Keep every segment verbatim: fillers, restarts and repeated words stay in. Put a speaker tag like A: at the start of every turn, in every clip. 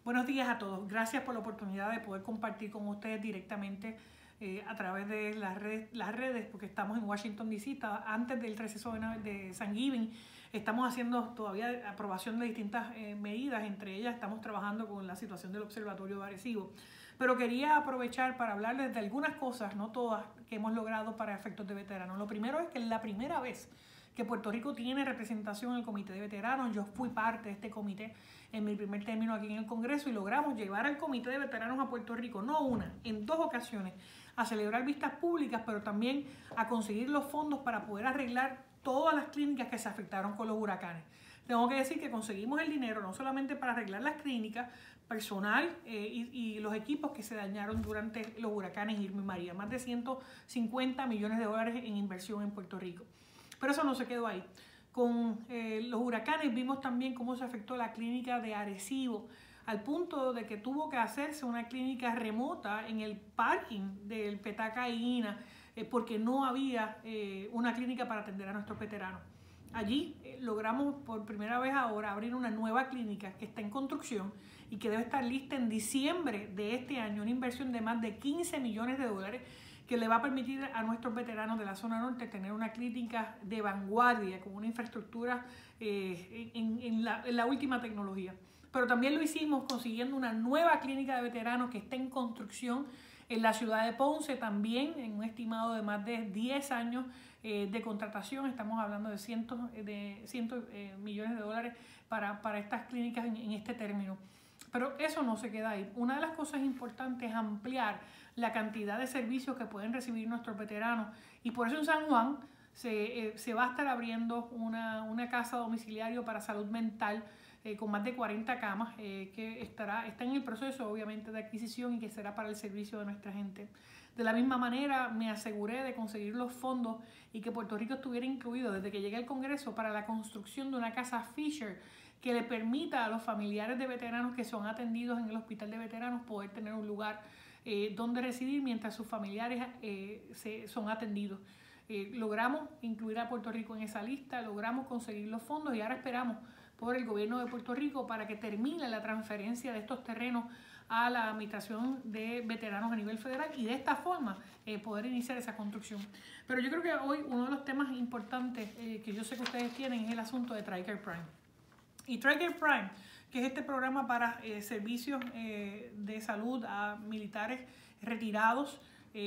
A: Buenos días a todos. Gracias por la oportunidad de poder compartir con ustedes directamente eh, a través de las redes, las redes, porque estamos en Washington, D C Antes del receso de Thanksgiving, estamos haciendo todavía aprobación de distintas eh, medidas. Entre ellas estamos trabajando con la situación del Observatorio de Arecibo. Pero quería aprovechar para hablarles de algunas cosas, no todas, que hemos logrado para efectos de veteranos. Lo primero es que es la primera vez que Puerto Rico tiene representación en el Comité de Veteranos. Yo fui parte de este comité en mi primer término aquí en el Congreso y logramos llevar al Comité de Veteranos a Puerto Rico, no una, en dos ocasiones, a celebrar vistas públicas, pero también a conseguir los fondos para poder arreglar todas las clínicas que se afectaron con los huracanes. Tengo que decir que conseguimos el dinero no solamente para arreglar las clínicas, personal eh, y, y los equipos que se dañaron durante los huracanes Irma y María, más de ciento cincuenta millones de dólares en inversión en Puerto Rico. Pero eso no se quedó ahí. Con eh, los huracanes vimos también cómo se afectó la clínica de Arecibo, al punto de que tuvo que hacerse una clínica remota en el parking del Petaca y Ina, eh, porque no había eh, una clínica para atender a nuestros veteranos. Allí eh, logramos por primera vez ahora abrir una nueva clínica que está en construcción y que debe estar lista en diciembre de este año, una inversión de más de quince millones de dólares, que le va a permitir a nuestros veteranos de la zona norte tener una clínica de vanguardia con una infraestructura eh, en, en, la, en la última tecnología. Pero también lo hicimos consiguiendo una nueva clínica de veteranos que está en construcción en la ciudad de Ponce, también en un estimado de más de diez años eh, de contratación. Estamos hablando de cientos de cientos, eh, millones de dólares para, para estas clínicas en, en este término. Pero eso no se queda ahí. Una de las cosas importantes es ampliar la cantidad de servicios que pueden recibir nuestros veteranos. Y por eso en San Juan se, eh, se va a estar abriendo una, una casa domiciliario para salud mental eh, con más de cuarenta camas, eh, que estará, está en el proceso obviamente de adquisición y que será para el servicio de nuestra gente. De la misma manera me aseguré de conseguir los fondos y que Puerto Rico estuviera incluido desde que llegué al Congreso para la construcción de una casa Fisher que le permita a los familiares de veteranos que son atendidos en el Hospital de Veteranos poder tener un lugar eh, donde residir mientras sus familiares eh, se, son atendidos. Eh, logramos incluir a Puerto Rico en esa lista, logramos conseguir los fondos y ahora esperamos por el gobierno de Puerto Rico para que termine la transferencia de estos terrenos a la Administración de Veteranos a nivel federal y de esta forma eh, poder iniciar esa construcción. Pero yo creo que hoy uno de los temas importantes eh, que yo sé que ustedes tienen es el asunto de TRICARE Prime. Y TRICARE Prime, que es este programa para eh, servicios eh, de salud a militares retirados,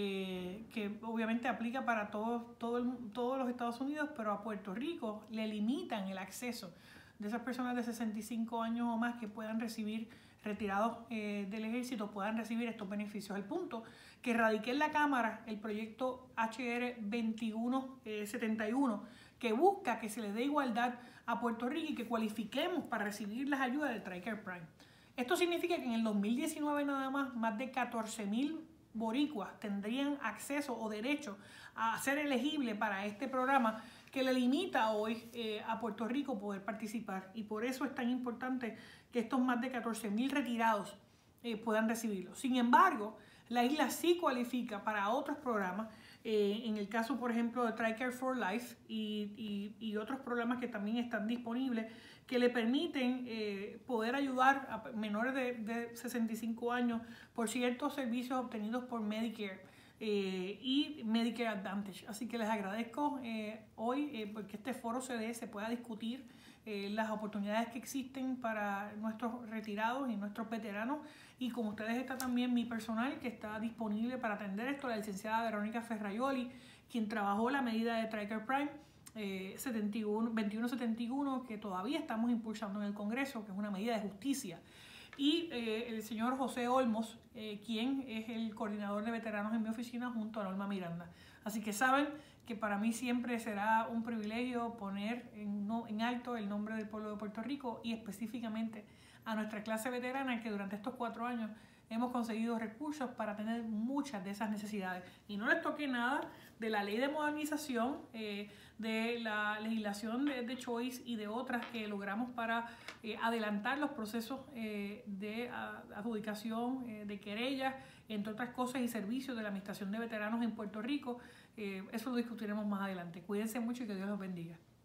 A: eh, que obviamente aplica para todo, todo el, todos los Estados Unidos, pero a Puerto Rico le limitan el acceso de esas personas de sesenta y cinco años o más que puedan recibir, retirados eh, del ejército, puedan recibir estos beneficios. Al punto que radiqué en la Cámara el proyecto H R veintiuno setenta y uno, que busca que se les dé igualdad a Puerto Rico y que cualifiquemos para recibir las ayudas de TRICARE Prime. Esto significa que en el dos mil diecinueve nada más, más de catorce mil boricuas tendrían acceso o derecho a ser elegible para este programa que le limita hoy eh, a Puerto Rico poder participar. Y por eso es tan importante que estos más de catorce mil retirados eh, puedan recibirlo. Sin embargo, la isla sí cualifica para otros programas, eh, en el caso, por ejemplo, de TRICARE for Life y, y, y otros programas que también están disponibles, que le permiten eh, poder ayudar a menores de, de sesenta y cinco años por ciertos servicios obtenidos por Medicare eh, y Medicare Advantage. Así que les agradezco eh, hoy eh, porque este foro se dé, se pueda discutir eh, las oportunidades que existen para nuestros retirados y nuestros veteranos. Y con ustedes está también mi personal que está disponible para atender esto, la licenciada Verónica Ferraioli, quien trabajó la medida de TRICARE Prime eh, veintiuno setenta y uno, que todavía estamos impulsando en el Congreso, que es una medida de justicia. Y eh, el señor José Olmos, eh, quien es el coordinador de veteranos en mi oficina junto a Norma Miranda. Así que saben que para mí siempre será un privilegio poner en, no, en alto el nombre del pueblo de Puerto Rico y específicamente a nuestra clase veterana, que durante estos cuatro años hemos conseguido recursos para tener muchas de esas necesidades. Y no les toque nada de la ley de modernización, eh, de la legislación de, de Choice y de otras que logramos para eh, adelantar los procesos eh, de a, adjudicación eh, de querellas, entre otras cosas, y servicios de la Administración de Veteranos en Puerto Rico. Eh, eso lo discutiremos más adelante. Cuídense mucho y que Dios los bendiga.